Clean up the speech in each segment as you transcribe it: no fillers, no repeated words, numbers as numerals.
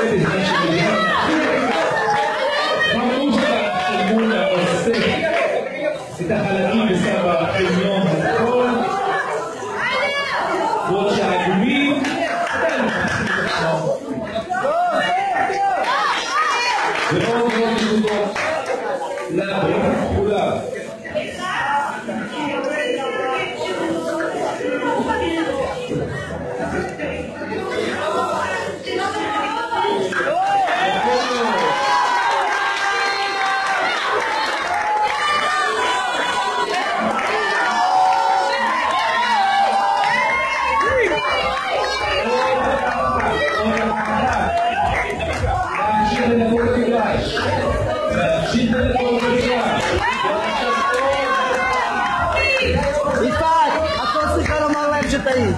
את החלקים בסבא העליון הכל ועוד שהאדומים עדיין מחפשים את עצמם ועוד נקודות לבריאות הכחולה יפעת, הכל צריכה לומר להם שטעית.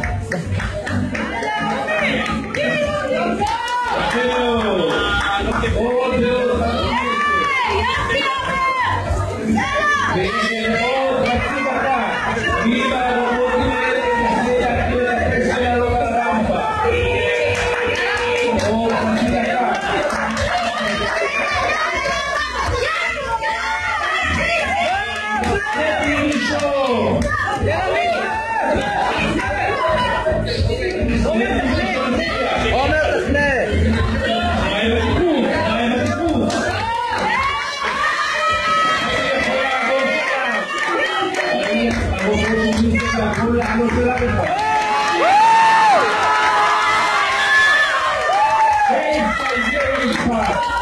Hey,